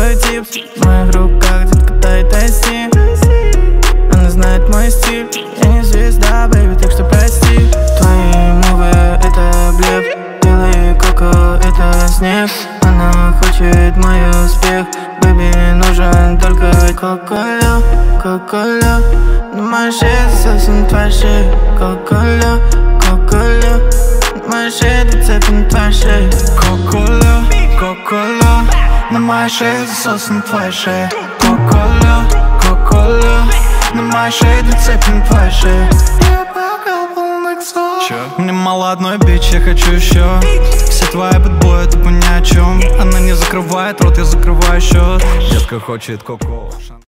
твой тип. В моих руках детка тает айси. Она знает мой стиль. Я не звезда, бэйби, так что прости. Твои мувы это блеф. Белый коко это снег. Она хочет мой успех. Бэйби, нужен только кока-кола, кока-кола. На моей шее засосан твоя шея. Кока-кола, кока-кола. На моей шее зацеплен твоя шея. Кока-кола, кока-кола. На моей шее засосан твоя шея. Кока-кола, кока-кола. На моей шее зацеплен твоя шея. Мне мало одной бич, я хочу еще. Все твои бэтбои тупо ни о чем. Она не закрывает рот, я закрываю счет. Детка хочет коко.